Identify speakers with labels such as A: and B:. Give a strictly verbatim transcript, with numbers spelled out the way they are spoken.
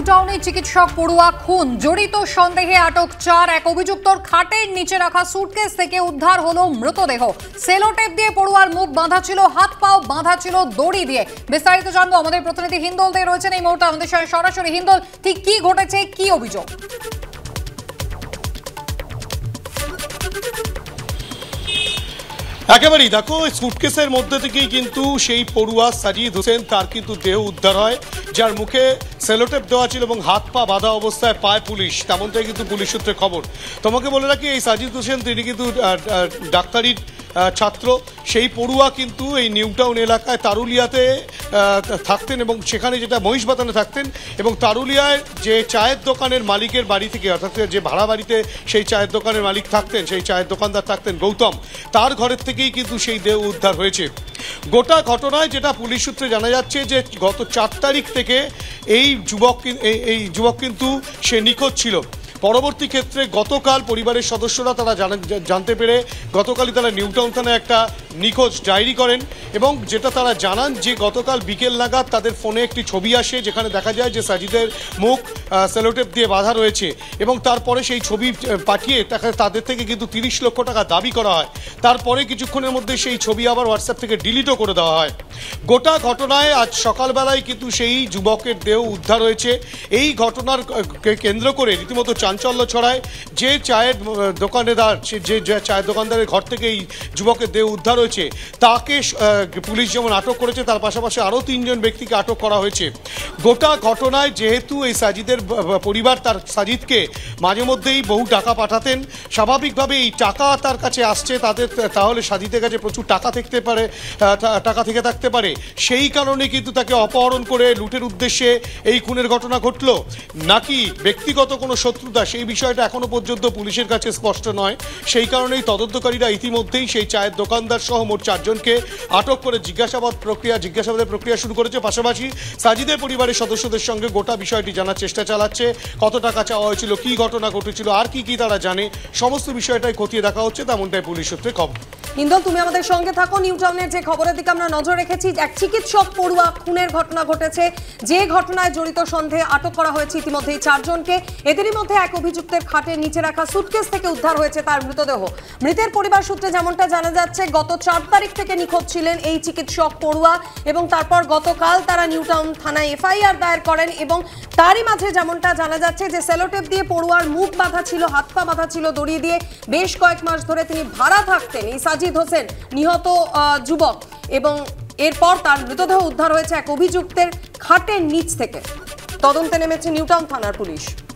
A: নিউটাউনে চিকিৎসক পড়ুয়া খুন জড়িত সন্দেহে আটক চার এক অভিযুক্তর খাটের নিচে রাখা সুটকেস থেকে উদ্ধার হলো মৃতদেহ। সেলোটেপ দিয়ে পড়ুয়ার মুখ বাঁধা ছিল, হাত পাও বাঁধা ছিল দড়ি দিয়ে। বিস্তারিত জানবো আমাদের প্রতিনিধি হিন্দল দে রয়েছেন এই মুহূর্তে আমাদের সঙ্গে সরাসরি। হিন্দল, ঠিক কি ঘটেছে, কি অভিযোগ?
B: একেবারেই দেখো, সুটকেসের মধ্যে থেকেই কিন্তু সেই পড়ুয়া সাজিদ হোসেন তার কিন্তু দেহ উদ্ধার হয়, যার মুখে সেলোটেপ দেওয়া ছিল এবং হাত পা বাঁধা অবস্থায় পায় পুলিশ, তেমনটাই কিন্তু পুলিশ সূত্রে খবর। তোমাকে বলে রাখি, এই সাজিদ হোসেন তিনি কিন্তু ডাক্তারির ছাত্র। সেই পড়ুয়া কিন্তু এই নিউটাউন এলাকায় তারুলিয়াতে থাকতেন এবং সেখানে যেটা মহিষবাতানে থাকতেন, এবং তারুলিয়ায় যে চায়ের দোকানের মালিকের বাড়ি থেকে, অর্থাৎ যে ভাড়া বাড়িতে সেই চায়ের দোকানের মালিক থাকতেন, সেই চায়ের দোকানদার থাকতেন গৌতম, তার ঘরের থেকেই কিন্তু সেই দেহ উদ্ধার হয়েছে। গোটা ঘটনায় যেটা পুলিশ সূত্রে জানা যাচ্ছে যে গত চার তারিখ থেকে এই যুবক এই যুবক কিন্তু সে নিখোঁজ ছিল। পরবর্তী ক্ষেত্রে গতকাল পরিবারের সদস্যরা তারা জানতে পেরে গতকালই তারা নিউটাউন থানায় একটা নিখোঁজ ডায়েরি করেন, এবং যেটা তারা জানান যে গতকাল বিকেল নাগাদ তাদের ফোনে একটি ছবি আসে যেখানে দেখা যায় যে সাজিদের মুখ সেলোটেপ দিয়ে বাঁধা রয়েছে, এবং তারপরে সেই ছবি পাঠিয়ে তাদের থেকে কিন্তু তিরিশ লক্ষ টাকা দাবি করা হয়। তারপরে কিছুক্ষণের মধ্যে সেই ছবি আবার হোয়াটসঅ্যাপ থেকে ডিলিটও করে দেওয়া হয়। গোটা ঘটনায় আজ সকালবেলায় কিন্তু সেই যুবকের দেহ উদ্ধার হয়েছে। এই ঘটনার কেন্দ্র করে রীতিমতো চাঞ্চল্য ছড়ায়। যে চায়ের দোকানদার, যে চায়ের দোকানদারের ঘর থেকে এই যুবকের দেহ উদ্ধার হয়েছে তাকে পুলিশ যেমন আটক করেছে, তার পাশাপাশি আরও তিনজন ব্যক্তিকে আটক করা হয়েছে। গোটা ঘটনায় যেহেতু এই সাজিদের পরিবার তার সাজিদকে মাঝে মধ্যেই বহু টাকা পাঠাতেন, স্বাভাবিকভাবে এই টাকা তার কাছে আসছে তাদের, তাহলে সাজিদের কাছে প্রচুর টাকা থাকতে পারে, টাকা থেকে থাকতে পারে। সেই কারণে কিন্তু তাকে অপহরণ করে লুটের উদ্দেশ্যে এই খুনের ঘটনা ঘটল, নাকি ব্যক্তিগত কোনো শত্রুতা, সেই বিষয়টা এখনো পর্যন্ত পুলিশের কাছে স্পষ্ট নয়। সেই কারণেই তদন্তকারীরা ইতিমধ্যেই সেই চায়ের দোকানদার সহ মোট চারজনকে আটক করে জিজ্ঞাসাবাদ প্রক্রিয়া জিজ্ঞাসাবাদের প্রক্রিয়া শুরু করেছে। পাশাপাশি সাজিদের পরিবারের সদস্যদের সঙ্গে গোটা বিষয়টি জানার চেষ্টা চালাচ্ছে। কত টাকা চাওয়া হয়েছিল, কি ঘটনা ঘটেছিল, আর কি কি তারা জানে, সমস্ত বিষয়টাই খতিয়ে দেখা হচ্ছে, তেমনটাই পুলিশ সূত্রে খবর।
A: হিন্দল, তুমি আমাদের সঙ্গে থাকো। নিউটাউনের যে খবরের দিকে আমরা নজর রেখেছি, এক চিকিৎসক পড়ুয়া খুনের ঘটনা ঘটেছে, যে ঘটনায় জড়িত সন্দেহে আটক করা হয়েছে ইতিমধ্যেই চারজনকে। এদেরই মধ্যে এক অভিযুক্তের খাটের নিচে রাখা সুটকেস থেকে উদ্ধার হয়েছে তার মৃতদেহ। মৃতের পরিবার সূত্রে যেমনটা জানা যাচ্ছে, গত চার তারিখ থেকে নিখোঁজ ছিলেন এই চিকিৎসক পড়ুয়া, এবং তারপর গতকাল তারা নিউটাউন থানায় এফআইআর দায়ের করেন, এবং তারই মাঝে যেমনটা জানা যাচ্ছে যে সেলোটেপ দিয়ে পড়ুয়ার মুখ বাঁধা ছিল, হাত পা বাঁধা ছিল দড়ি দিয়ে। বেশ কয়েক মাস ধরে তিনি ভাড়া থাকতেন এই সাজিদ হোসেন, নিহত যুবক, এবং এরপর তার মৃতদেহ উদ্ধার হয়েছে এক অভিযুক্তের খাটের নিচ থেকে। তদন্তে নেমেছে নিউটাউন থানার পুলিশ।